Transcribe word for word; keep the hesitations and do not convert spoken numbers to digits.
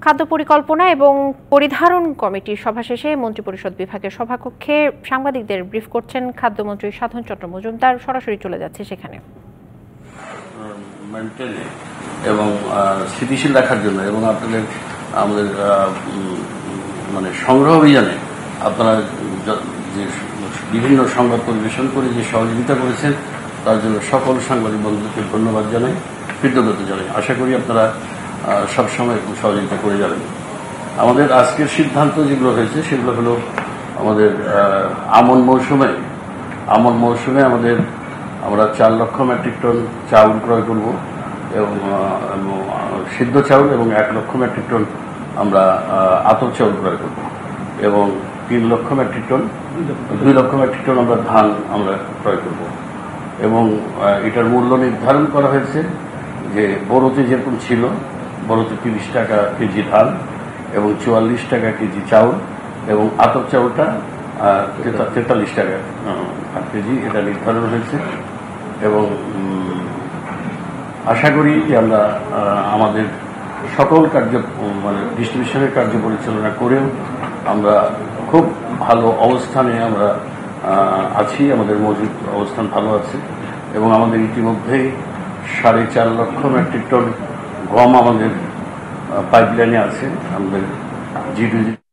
খাদ্য পরিকল্পনা এবং পরিধারণ কমিটির সভা শেষে মন্ত্রিপরিষদ বিভাগের সভাকক্ষে সাংবাদিকদের ব্রিফ করছেন খাদ্যমন্ত্রী সাধন চন্দ্র মজুমদার। সরাসরি চলে যাচ্ছে সেখানে। এবং স্থিতিশীল রাখার জন্য এবং আপনাদের আমাদের মানে সংগ্রহ অভিযানে আপনারা যে বিভিন্ন সংবাদ পরিবেশন করে যে সহযোগিতা করেছেন তার জন্য সকল সাংবাদিক বন্ধুকে ধন্যবাদ জানাই, কৃতজ্ঞতা জানাই। আশা করি আপনারা সবসময় সহযোগিতা করে যাবেন। আমাদের আজকের সিদ্ধান্ত যেগুলো হয়েছে সেগুলো হলো আমাদের আমন মৌসুমে আমন মৌসুমে আমাদের আমরা চার লক্ষ মেট্রিক টন চাউল ক্রয় করব এবং সিদ্ধ চাউল এবং এক লক্ষ মেট্রিক টন আমরা আতপ চাউল ক্রয় করব এবং তিন লক্ষ মেট্রিক টন দুই লক্ষ মেট্রিক টন আমরা ধান আমরা ক্রয় করব এবং এটার মূল্য নির্ধারণ করা হয়েছে যে বড়তে যেরকম ছিল, বড়তে তিরিশ টাকা কেজি ধান এবং চুয়াল্লিশ টাকা কেজি চাউল এবং আতপ চাউলটা তেতাল্লিশ টাকা কেজি এটা নির্ধারণ হয়েছে। এবং আশা করি যে আমরা আমাদের সকল কার্য মানে ডিস্ট্রিবিউশনের কার্য পরিচালনা করেও আমরা খুব ভালো অবস্থানে আমরা আছি, আমাদের মজুদ অবস্থান ভালো আছে এবং আমাদের ইতিমধ্যেই সাড়ে চার লক্ষ মেট্রিক টন গম আমাদের পাইপলাইনে আছে আমাদের জি টু জি